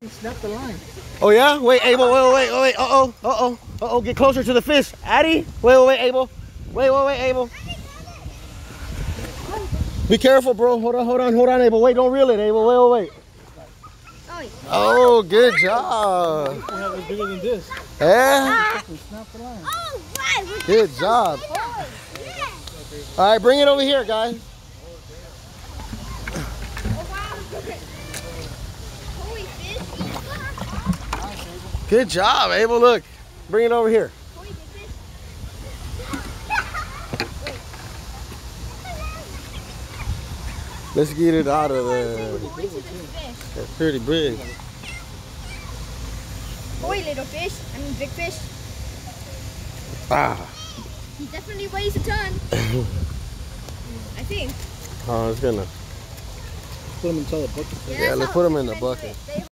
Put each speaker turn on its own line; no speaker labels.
Snap the line.
Oh yeah? Wait, Abel, wait. Uh-oh. Get closer to the fish. Addy? Wait, Abel. Wait, Abel. Be careful, bro. Hold on, Abel. Wait, don't reel it, Abel. Wait. Oh, good job.
I have it bigger than this.
Yeah?
Snap the line.
Good job. All right, bring it over here, guys. Good job, Abel. Look, bring it over here. Let's get it out of there. That's pretty big.
Boy, little fish. I mean, big fish.
Ah.
He definitely weighs a ton. I think.
Oh, it's gonna.
Put them inside the bucket.
Yeah, let's put them in the bucket.